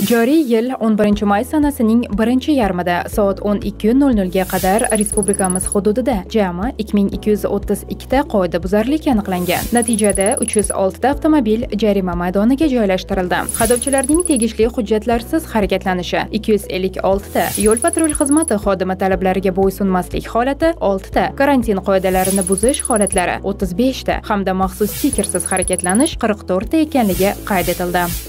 Joriy yil 11-may sanasining birinchi yarmida soat 12:00 ga qadar respublikamiz hududida jami 2232 ta qoidabuzarlik aniqlangan. Natijada 306 ta avtomobil jarima maydoniga joylashtirildi. Haydovchilarning tegishli hujjatlarsiz harakatlanishi 256 ta, yo'l patrul xizmati xodimi talablariga bo'ysunmaslik holati 6 ta, karantin qoidalarini buzish holatlari 35 ta hamda maxsus stikersiz harakatlanish 44 ta ekanligi qayd etildi.